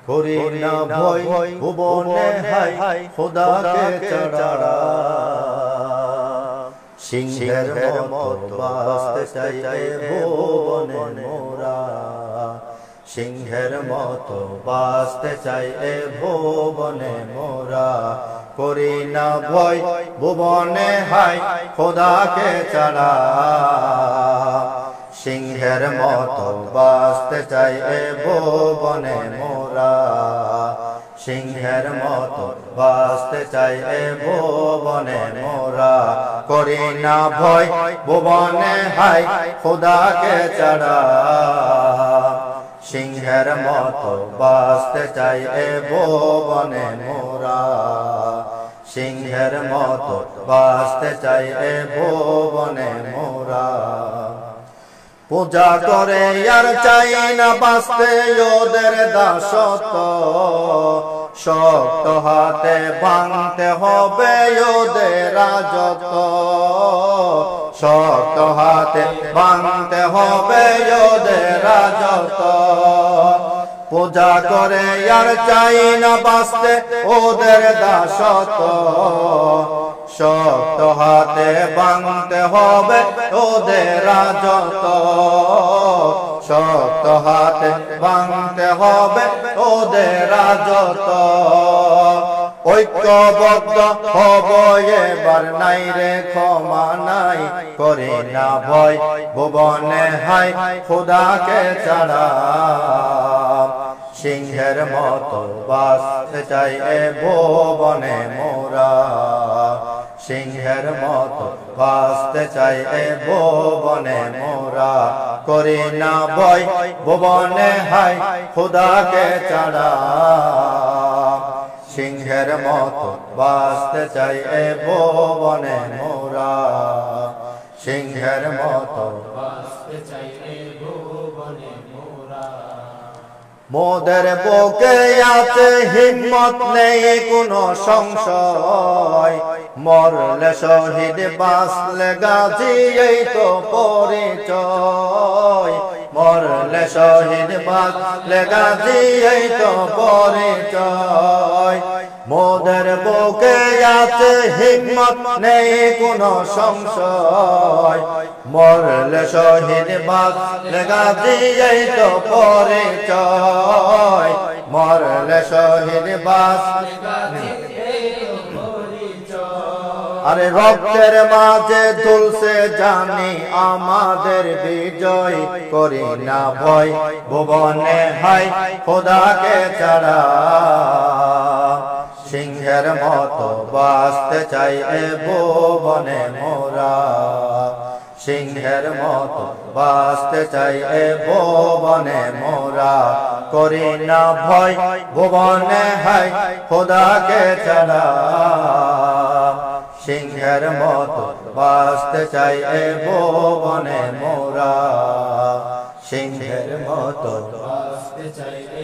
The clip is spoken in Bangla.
করি না ভয় ভুবনে হাই খোদাকে ছাড়া সিংহের মতো বাঁচতে চাই ভুবনে মোরা সিংহের মতো বাঁচতে চাই ভুবনে মোরা করি না ভয় ভুবনে হাই খোদাকে ছাড়া সিংহের মতো বাঁচতে চাই ভুবনে মোরা সিংহের মতো বাঁচতে চাই ভুবনে মোরা করি না ভয় ভুবনে হাই খোদাকে ছাড়া সিংহের মতো বাঁচতে চাই ভুবনে মোরা সিংহের মতো বাঁচতে চাই ভুবনে মোরা পূজা করে আর চাই না বাঁচতে ওদের দাসত্ব শক্ত হাতে ভাঙতে হবে ওদের রাজত্ব শক্ত হাতে ভাঙতে হবে ওদের রাজত্ব পূজা করে আর চাই না বাঁচতে ওদের দাসত্ব শক্ত হাতে ভাঙতে হবে ওদের রাজত্ব শক্ত হাতে ভাঙতে হবে ওদের রাজত্ব ঐক্যবদ্ধ হব এবার নাই রে ক্ষমা নাই করে না ভয় ভুবনে হাই খোদাকে ছাড়া সিংহের মতো বাঁচতে চাই ভুবনে মোরা সিংহের মতো বাঁচতে চাই ভুবনে মোরা করি না ভয় ভুবনে হাই খোদাকে ছাড়া সিংহের মতো বাঁচতে চাই ভুবনে মোরা সিংহের মতো বাঁচতে চাই ভুবনে মোরা মোদের বুকে আছে হিম্মত নেই কোনো সংশয় মরলে শহীদ বাঁচলে গাজী এই তো পরিচয় মরলে শহীদ বাঁচলে গাজী এই তো পরিচয় মোদের বুকে আছে হিম্মত নেই কোনো সংশয় মরলে শহীদ বাঁচলে গাজী এই তো পরিচয় মরলে শহীদ বাঁচলে গাজী আরে রক্তের মাঝে তুলছে জানি আমাদের বিজয় করি না ভয় ভুবনে হাই খোদাকে ছাড়া সিংহের মতো বাঁচতে চাই ভুবনে মোরা সিংহের মতো বাঁচতে চাই ভুবনে মোরা করি না ভয় ভুবনে হাই খোদাকে ছাড়া সিংহের মতো বাঁচতে চাই ভুবনে মোরা সিংহের মতো বাঁচতে চাই